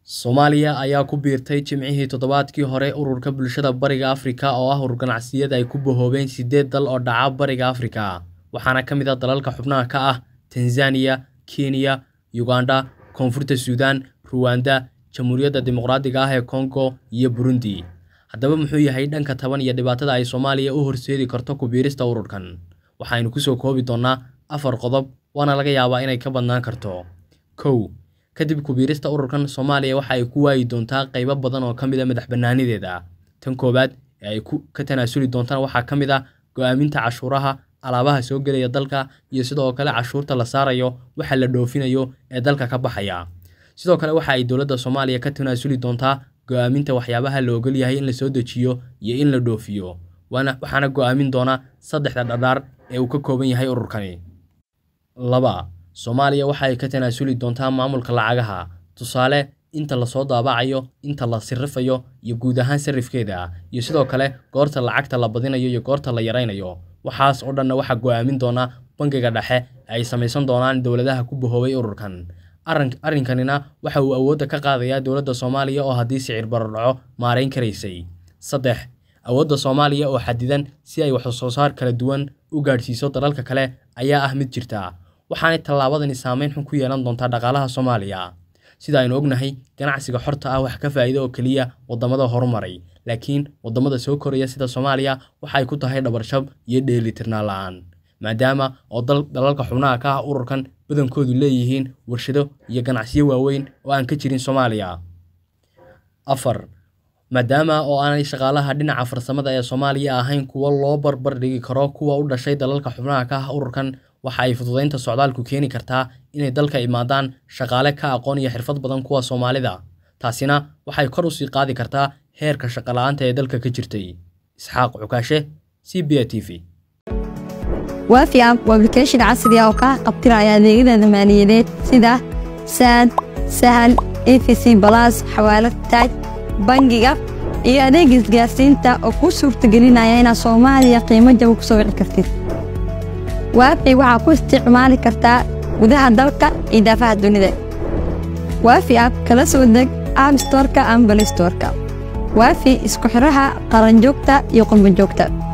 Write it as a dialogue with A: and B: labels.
A: Soomaaliya ayaa ku biirtay jimcihii toddobaadkii hore ururka bulshada Bariga Afrika oo ah urur ganacsiyada ay ku bohoobeen 8 dal oo dhaca Bariga Afrika, waxaana ka mid ah dalalka xubnaha ka ah Tanzania, Kenya, Uganda, Koonfurta Suudaan, Rwanda, Jamhuuriyadda Dimuqraadiga ah ee Congo iyo Burundi. Haddaba muxuu yahay dhanka taban iyo dhibaatada ay Soomaaliya u horseedi karto ku biirista ururkan? Waxaynu ku soo koobi doonaa 4 qodob, waana laga yaabaa inay ka badnaan karto. 1. kadib ku biirista ururkan, Soomaaliya waxa ay ku waayi doontaa qaybo badan oo kamid ah madaxbannaanideeda. Tan koobaad ee ay ka tanaasuli doontaan waxaa kamid ah go'aaminta cashuuraha alaabaha soo galaya dalka iyo sidoo kale cashuurta la saarayo waxa la dhoofinayo ee dalka ka baxaya. Sidoo kale waxa ay dawladda Soomaaliya ka tanaasuli doontaa go'aaminta waxyaabaha la ogol yahay in la soo dejiyo iyo in la dhoofiyo. waxaana go'aamin doona 3 dhadhaar ee uu ka kooban yahay ururkani. 2. Soomaaliya waxa ay ka tanaasuli doontaa maamulka lacagaha, tusaale inta la soo daabacayo, inta la sirrifayo iyo guud ahaan sarifkeeda, iyo sidoo kale goorta lacagta la badinayo iyo goorta la yareynayo. Waxaas oo dhan waxa go'aamin doona bangiga dhexe ay samaysan doonaan dawladaha ku bohoobay ururkan. Arrinkanina waxa uu awoodda ka qaadayaa dawladda Soomaaliya oo haddii sicir barar dhaco maareyn karaysay. 3. awoodda Soomaaliya oo xadidan si ay wax soo saar kala duwan u gaadhsiiso dalalka kale ayaa ah mid jirta. waxaana tallaabadani saameyn xun ku yeelan doontaa dhaqaalaha Soomaaliya. Sida aynu ognahay, ganacsiga xorta ah wax ka faa'iido oo kaliya wadamada horumaray, laakiin wadamada soo koraya sida Soomaaliya waxa ay ku tahay dhabarshab iyo dheelitirnaan la'aan, maadaama oo dalalka xubnaha ka ah ururkan badankoodu leeyihiin warshado iyo ganacsiyo waaweyn oo aan ka jirin Soomaaliya. 4. maadaama oo aanay shaqaalaha dhinaca farsamada ee Soomaaliya ahayn kuwa loo barbar dhigi karo kuwa u dhashay dalalka xubnaha ka ah ururkan, waxa ay fududeynta socdaalku keeni kartaa inay dalka imaadaan shaqaale ka aqoon iyo xirfad badan kuwa Soomaalida. Taasina waxay kor u sii qaadi kartaa heerka shaqo la'aanta ee dalka ka jirtay. Isxaaq Cukaashe, CBA TV.
B: وافي اب وابلكيشن عصري oo ka qabtiraya adeegyada maaliyadeed sida SAD, Sahal, EFC Plus, xawaalad taaj, bangiga iyo adeeg isgaarsiinta oo ku suurtagelinaya in Soomaaliya qiimo jaban ku soo wici kartid. وافي waxa ku isticmaali kartaa gudaha dalka iyo daafaha dunida. وافي اب kala soo deg App Store-ka ama Play Store-ka. وافي isku xiraha qaran joogta iyo qurbo joogta.